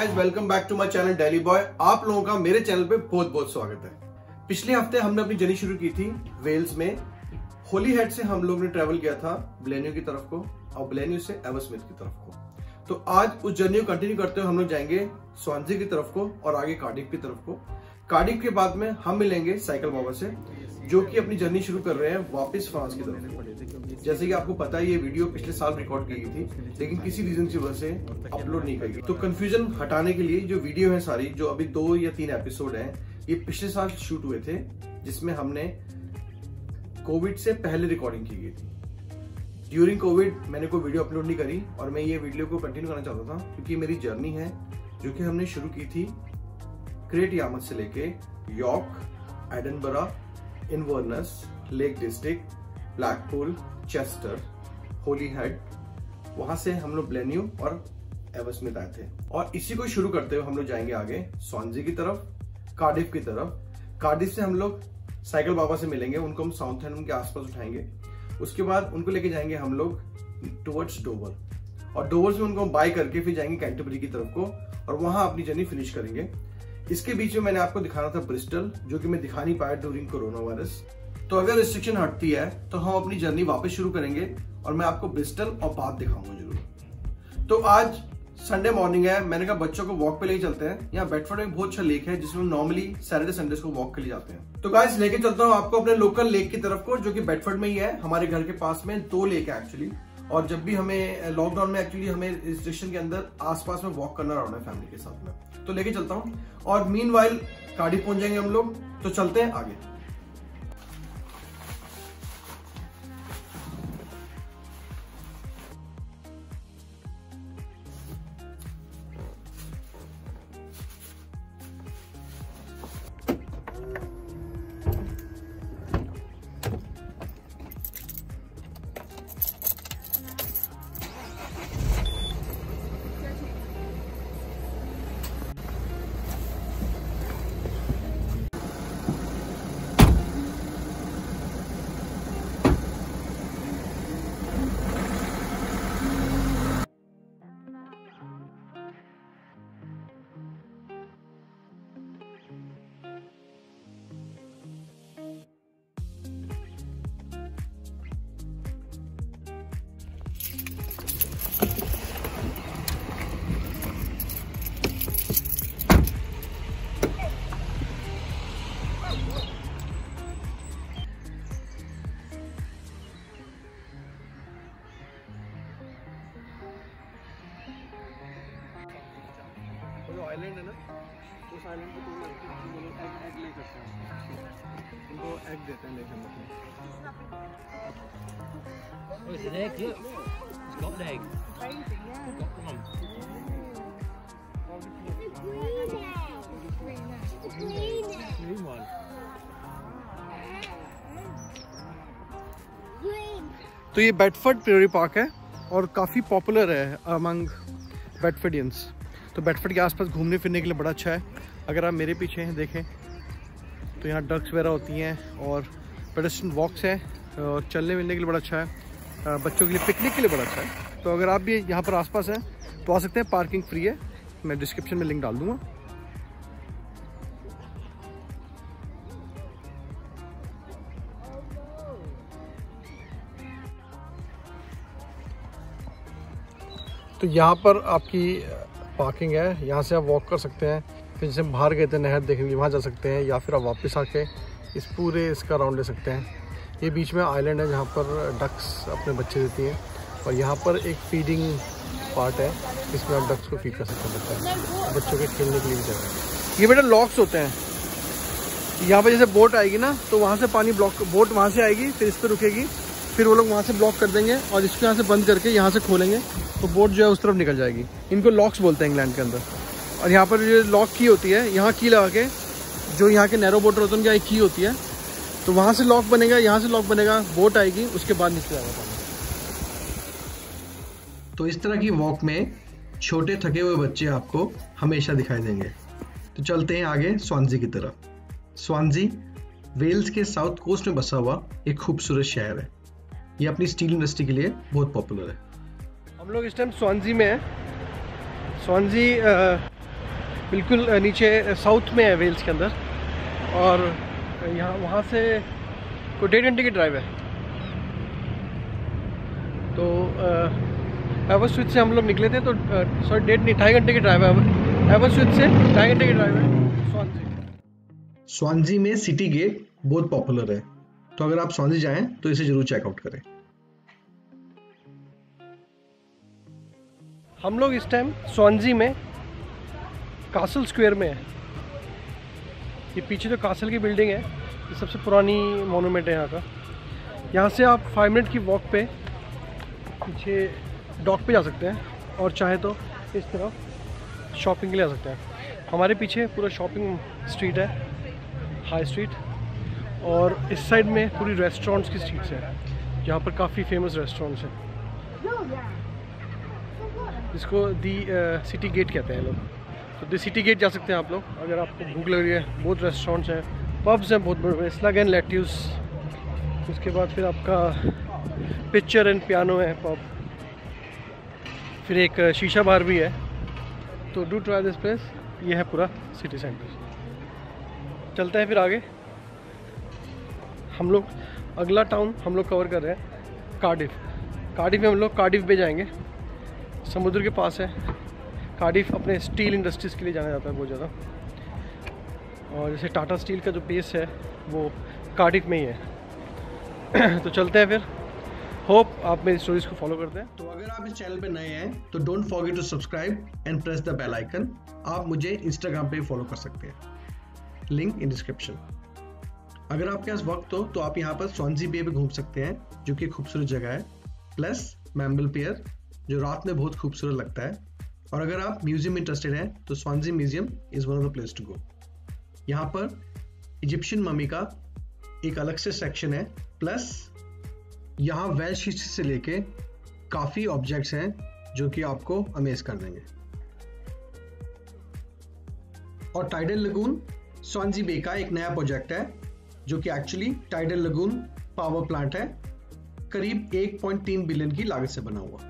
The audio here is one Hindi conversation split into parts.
Guys, welcome back to my channel daily boy. आप लोगों का मेरे चैनल पे बहुत बहुत स्वागत है। पिछले हफ्ते हमने अपनी जर्नी शुरू की थी वेल्स में। होलीहेड से हम लोग ने ट्रैवल किया था ब्लेन्यू की तरफ को और ब्लेन्यू से एवरस्मिथ की तरफ को। तो आज उस जर्नी को कंटिन्यू करते हुए हम लोग जाएंगे स्वानजी की तरफ को और आगे कार्डिफ की तरफ को। कार्डिफ के बाद में हम मिलेंगे साइकिल बाबा से, जो कि अपनी जर्नी शुरू कर रहे हैं वापस फ्रांस की तरफ। जैसे कि आपको पता है ये वीडियो पिछले साल रिकॉर्ड की गई थी, लेकिन किसी रीजन की वजह से अपलोड नहीं की गई। तो कंफ्यूजन हटाने के लिए जो वीडियो है सारी, जो अभी 2 या 3 एपिसोड हैं, ये पिछले साल शूट हुए थे, जिसमें हमने कोविड से पहले रिकॉर्डिंग की गई थी। ड्यूरिंग कोविड मैंने कोई वीडियो अपलोड नहीं करी और मैं ये वीडियो को कंटिन्यू करना चाहता था, क्योंकि मेरी जर्नी है जो कि हमने शुरू की थी ग्रेट यामथ से लेके York, Edinburgh, Inverness, Lake District, Blackpool, Chester, Holyhead, वहां से हम लोग ब्लेन्यू और एवरस्मिथ आए थे। और इसी को शुरू करते हुए हम लोग जाएंगे आगे स्वानजी की तरफ, कार्डिफ की तरफ। कार्डिफ से हम लोग साइकिल बाबा से मिलेंगे, उनको हम साउथहैम्पटन के आसपास उठाएंगे। उसके बाद उनको लेके जाएंगे हम लोग टुवर्ड्स डोवर, और डोवर से उनको बाय करके फिर जाएंगे कैंटरबरी की तरफ को और वहां अपनी जर्नी फिनिश करेंगे। इसके बीच में मैंने आपको दिखाना था ब्रिस्टल, जो कि मैं दिखा नहीं पाया ड्यूरिंग कोरोना वायरस। तो अगर रिस्ट्रिक्शन हटती है तो हम अपनी जर्नी वापस शुरू करेंगे और मैं आपको ब्रिस्टल और बाथ दिखाऊंगा जरूर। तो आज संडे मॉर्निंग है, मैंने कहा बच्चों को वॉक पे लेके चलते हैं। यहाँ बेडफोर्ड में बहुत अच्छा लेक है, जिसमें नॉर्मली सैटरडे संडे को वॉक के लिए जाते हैं। तो गाइस लेके चलता हूँ आपको अपने लोकल लेक की तरफ को, जो कि बेडफोर्ड में ही है। हमारे घर के पास में 2 लेक है एक्चुअली, और जब भी हमें लॉकडाउन में एक्चुअली हमें रिस्ट्रिक्शन के अंदर आसपास में वॉक करना रहना है फैमिली के साथ में, तो लेके चलता हूँ। और मीनवाइल कार्डिफ पहुंच जाएंगे हम लोग, तो चलते हैं आगे। आइलैंड है ना, उस आइलैंड पे तुम एग ले सकते हैं, उनको एग देते हैं लेके हम। Oh, it's an egg, look. It's got an egg. Crazy, yeah. Got one. It's a green egg. It's a green egg. Green one. Green. तो ये बेडफोर्ड प्रेरी पार्क है और काफ़ी पॉपुलर है अमंग बेडफोर्डियंस। तो बेडफोर्ड के आसपास घूमने फिरने के लिए बड़ा अच्छा है। अगर आप मेरे पीछे हैं देखें तो यहाँ डक्स वगैरह होती हैं और पेडेस्ट्रियन वॉक्स हैं और चलने मिलने के लिए बड़ा अच्छा है। बच्चों के लिए पिकनिक के लिए बड़ा अच्छा है। तो अगर आप भी यहाँ पर आसपास हैं तो आ सकते हैं, पार्किंग फ्री है। मैं डिस्क्रिप्शन में लिंक डाल दूँगा। तो यहाँ पर आपकी पार्किंग है, यहाँ से आप वॉक कर सकते हैं। फिर जैसे बाहर गए थे नहर देखने के लिए वहाँ जा सकते हैं, या फिर आप वापस आके इस पूरे इसका राउंड ले सकते हैं। ये बीच में आइलैंड है जहाँ पर डक्स अपने बच्चे देती हैं, और यहाँ पर एक फीडिंग पार्ट है जिसमें आप डक्स को फीड कर सकते हैं। बच्चों के खेलने के लिए भी जगह है। ये बेटा लॉक्स होते हैं, यहाँ पर जैसे बोट आएगी ना तो वहाँ से पानी ब्लॉक, बोट वहाँ से आएगी फिर इस पर रुकेगी, फिर वो लोग वहाँ से ब्लॉक कर देंगे और इसको यहाँ से बंद करके यहाँ से खोलेंगे तो बोट जो है उस तरफ निकल जाएगी। इनको लॉक्स बोलते हैं इंग्लैंड के अंदर। और यहाँ पर जो लॉक की होती है, यहाँ की लगा के, जो यहाँ के नैरो बोटर होते हैं उनकी एक की होती है, तो वहाँ से लॉक बनेगा, यहाँ से लॉक बनेगा, बोट आएगी, उसके बाद नीचे जाएगा पानी। तो इस तरह की वॉक में छोटे थके हुए बच्चे आपको हमेशा दिखाई देंगे। तो चलते हैं आगे स्वानजी की तरफ। स्वानजी वेल्स के साउथ कोस्ट में बसा हुआ एक खूबसूरत शहर है। ये अपनी स्टील इंडस्ट्री के लिए बहुत पॉपुलर है। हम लोग इस टाइम स्वानजी में हैं। स्वानजी बिल्कुल नीचे साउथ में है वेल्स के अंदर, और यहाँ वहाँ से कोई 1.5 घंटे की ड्राइव है। तो एवरस्विथ से हम लोग निकले थे, तो सॉरी 2.5 घंटे की ड्राइव है एवरस्विथ से, 2.5 घंटे की ड्राइव है स्वानजी। स्वानजी में सिटी गेट बहुत पॉपुलर है, तो अगर आप स्वानजी जाएं तो इसे जरूर चेकआउट करें। हम लोग इस टाइम स्वानजी में कासल स्क्वायर में है। ये पीछे जो कासल की बिल्डिंग है, ये सबसे पुरानी मोनूमेंट है यहाँ का। यहाँ से आप 5 मिनट की वॉक पे पीछे डॉक पे जा सकते हैं, और चाहे तो इस तरफ शॉपिंग के लिए आ सकते हैं। हमारे पीछे पूरा शॉपिंग स्ट्रीट है, हाई स्ट्रीट, और इस साइड में पूरी रेस्टोरेंट्स की स्ट्रीट्स हैं, जहाँ पर काफ़ी फेमस रेस्टोरेंट्स हैं, जिसको दी सिटी गेट कहते हैं लोग। तो दी सिटी गेट जा सकते हैं आप लोग, अगर आपको भूख लग रही है। बहुत रेस्टोरेंट्स हैं, पब्स हैं बहुत बड़े, स्लग एंड लेट्यूस। उसके बाद फिर आपका पिक्चर एंड पियानो है पब, फिर एक शीशा बार भी है। तो डू ट्राई दिस प्लेस। ये है पूरा सिटी सेंटर। चलते हैं फिर आगे। हम लोग अगला टाउन हम लोग कवर कर रहे हैं कार्डिफ। कार्डिफ में हम लोग कार्डिफ बे जाएंगे, समुद्र के पास है। कार्डिफ अपने स्टील इंडस्ट्रीज़ के लिए जाना जाता है बहुत ज़्यादा, और जैसे टाटा स्टील का जो बेस है वो कार्डिफ में ही है। तो चलते हैं फिर। होप आप मेरी स्टोरीज को फॉलो करते हैं। तो अगर आप इस चैनल पे नए हैं तो don't forget to subscribe and press the bell icon. आप मुझे इंस्टाग्राम पे फॉलो कर सकते हैं, लिंक इन डिस्क्रिप्शन। अगर आपके पास वक्त हो तो आप यहाँ पर स्वानजी बे पे घूम सकते हैं, जो कि खूबसूरत जगह है, प्लस मैम्बल पियर जो रात में बहुत खूबसूरत लगता है। और अगर आप म्यूजियम इंटरेस्टेड हैं तो Swansea museum is one of the place to go. यहाँ पर इजिप्शियन मम्मी का एक अलग से सेक्शन है, प्लस यहाँ वेल्श हिस्ट्री से लेके काफ़ी ऑब्जेक्ट्स हैं जो कि आपको अमेज कर देंगे। और टाइडल लगून स्वानजी बे का एक नया प्रोजेक्ट है, जो कि actually tidal lagoon power plant है, करीब 1.3 बिलियन की लागत से बना हुआ।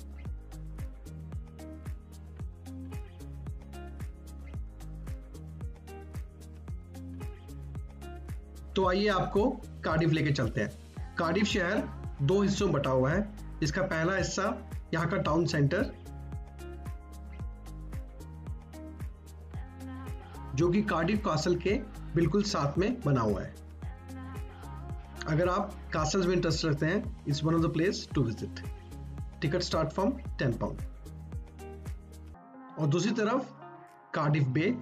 तो आइए आपको कार्डिफ लेके चलते हैं। कार्डिफ शहर 2 हिस्सों में बटा हुआ है। इसका पहला हिस्सा यहाँ का टाउन सेंटर, जो कि कार्डिफ कासल के बिल्कुल साथ में बना हुआ है। अगर आप कासल्स में इंटरेस्ट रखते हैं, it's one of the place to visit. Ticket start from 10 pound. और दूसरी तरफ कार्डिफ बे,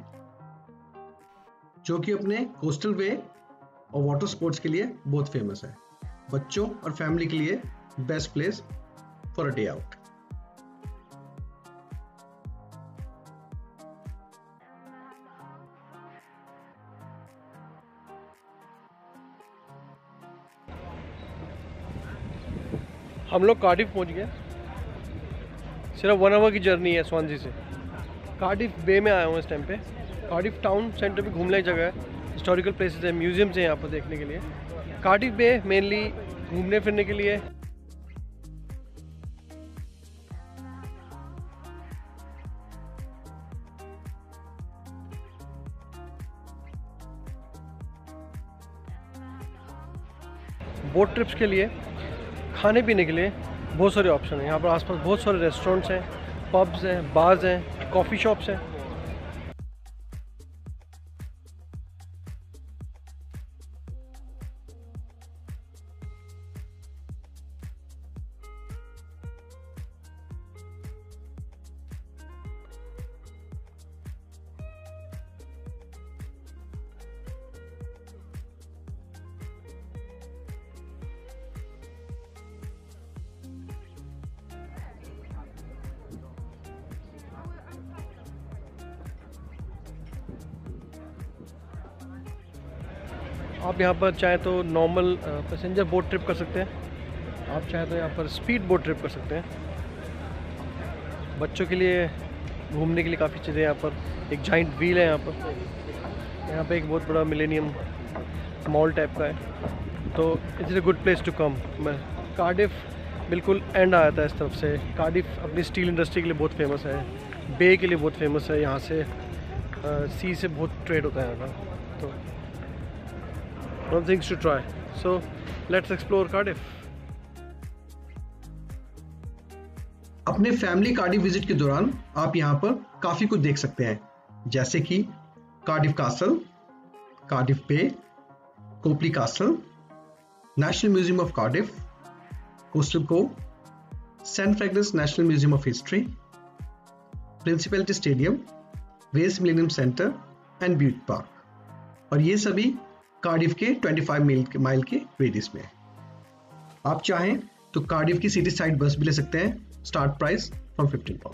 जो कि अपने कोस्टल वे और वाटर स्पोर्ट्स के लिए बहुत फेमस है। बच्चों और फैमिली के लिए best place for a day out. हम लोग कार्डिफ पहुंच गए। सिर्फ 1 आवर की जर्नी है स्वानजी से। कार्डिफ बे में आया हूँ इस टाइम पे। कार्डिफ टाउन सेंटर पे घूमने की जगह है, हिस्टोरिकल प्लेसेस है, म्यूजियम्स हैं यहाँ पर देखने के लिए। कार्डिफ बे मेनली घूमने फिरने के लिए। बोट ट्रिप्स के लिए, खाने पीने के लिए बहुत सारे ऑप्शन हैं। यहाँ पर आसपास बहुत सारे रेस्टोरेंट्स हैं, पब्स हैं, बार्स हैं, कॉफ़ी शॉप्स हैं। आप यहाँ पर चाहे तो नॉर्मल पैसेंजर बोट ट्रिप कर सकते हैं, आप चाहे तो यहाँ पर स्पीड बोट ट्रिप कर सकते हैं। बच्चों के लिए घूमने के लिए काफ़ी चीज़ें यहाँ पर। एक जाइंट व्हील है यहाँ पे एक बहुत बड़ा मिलेनियम मॉल टाइप का है। तो it's a good place to come. Cardiff बिल्कुल एंड आया था इस तरफ से। कार्डिफ अपनी स्टील इंडस्ट्री के लिए बहुत फेमस है, बे के लिए बहुत फेमस है। यहाँ से सी से बहुत ट्रेड होता है यहाँ का, तो one things to try, so let's explore Cardiff. अपने फैमिली कार्डिफ विजिट के दौरान आप यहाँ पर काफी कुछ देख सकते हैं, जैसे कि Cardiff Castle, Cardiff Bay, Copley Castle, National Museum of Cardiff, Coastal Cove, Saint Francis National Museum of History, Principality Stadium, Wales Millennium Centre and Bute Park, और ये सभी कार्डिफ के 25 माइल के रेडियस में है। आप चाहें तो कार्डिफ की सिटी साइड बस भी ले सकते हैं, start price from £15।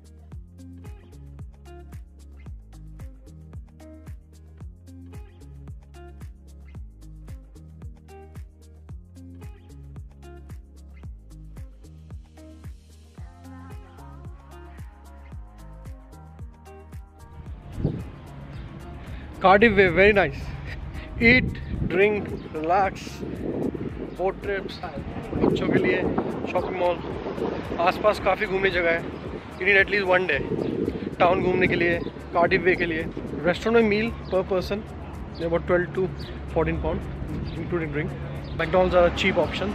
Cardiff Bay very nice, eat drink relax, boat trips, बच्चों के लिए शॉपिंग मॉल, आसपास काफ़ी घूमने जगह है। You need at least 1 day town घूमने के लिए, कार्डिफ वे के लिए। रेस्टोरेंट में मील पर person about 12 to 14 pound including drink. McDonald's are cheap option,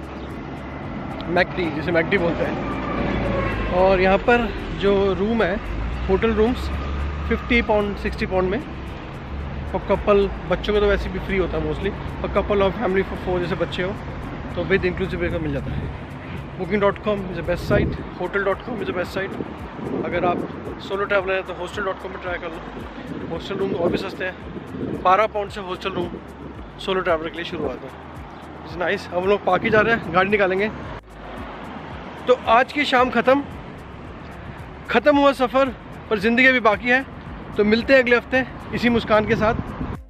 McD जिसे मैकडी बोलते हैं। और यहाँ पर जो रूम है, होटल रूम्स 50 pound 60 pound में, और कपल, बच्चों का तो वैसे भी फ्री होता है मोस्टली, और कपल और फैमिली फॉर 4 जैसे बच्चे हो तो विद इंक्लूसिव ब्रेकअप मिल जाता है। booking.com is the best site, hotel.com is the best site. अगर आप सोलो ट्रैवलर हैं तो hostel.com में ट्राई कर लो। हॉस्टल रूम और भी सस्ते हैं, 12 pound से हॉस्टल रूम सोलो ट्रैवलर के लिए शुरू होता है। It's nice. अब हम लोग पार्क ही जा रहे हैं, गाड़ी निकालेंगे। तो आज की शाम ख़त्म हुआ सफ़र, पर ज़िंदगी अभी बाकी है, तो मिलते हैं अगले हफ्ते इसी मुस्कान के साथ।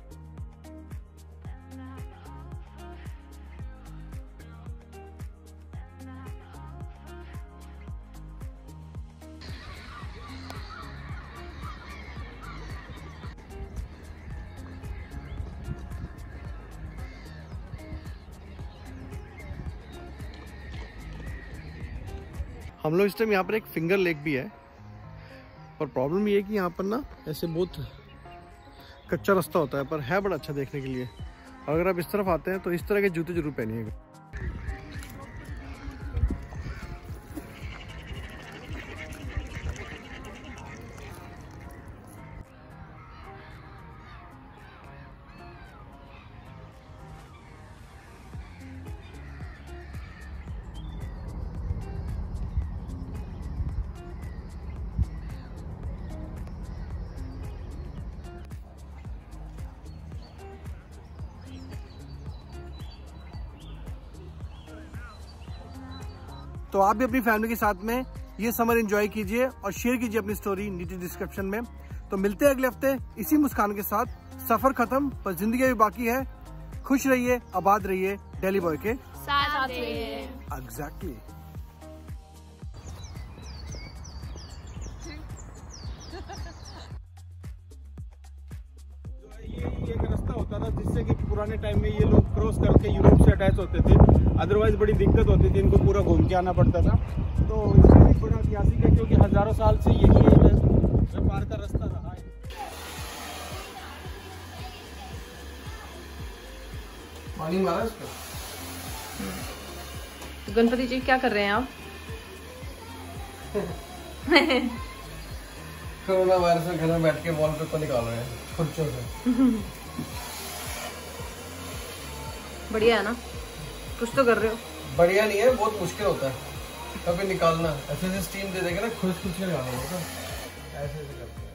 हम लोग इस टाइम यहाँ पर एक फिंगर लेक भी है, पर प्रॉब्लम ये है कि यहाँ पर ना ऐसे बहुत कच्चा रास्ता होता है, पर है बड़ा अच्छा देखने के लिए। अगर आप इस तरफ आते हैं तो इस तरह के जूते जरूर पहनिएगा। तो आप भी अपनी फैमिली के साथ में ये समर एंजॉय कीजिए और शेयर कीजिए अपनी स्टोरी नीचे डिस्क्रिप्शन में। तो मिलते हैं अगले हफ्ते इसी मुस्कान के साथ। सफर खत्म पर जिंदगी भी बाकी है। खुश रहिए, आबाद रहिए, डेली बॉय के साथ रहिए। एग्जैक्टली। ये एक रास्ता होता था जिससे कि पुराने टाइम में ये लोग क्रॉस करके यूरोप से अटैच होते थे, अदरवाइज बड़ी दिक्कत होती थी, इनको पूरा घूम के आना पड़ता था। तो इसमें भी बड़ा ऐतिहासिक है क्योंकि हजारों साल से यही व्यापार का रास्ता रहा है। पानी मारा इसका। तो गणपति जी क्या कर रहे हैं आप? कोरोना वायरस में घर में बैठ के वॉलपेपर निकाल रहे हैं खुर्चों से। बढ़िया है ना, कुछ तो कर रहे हो। बढ़िया नहीं है, बहुत मुश्किल होता है कभी निकालना। ऐसे स्टीम दे देगा ना, खुश खुश निकालना होगा, ऐसे करते हैं।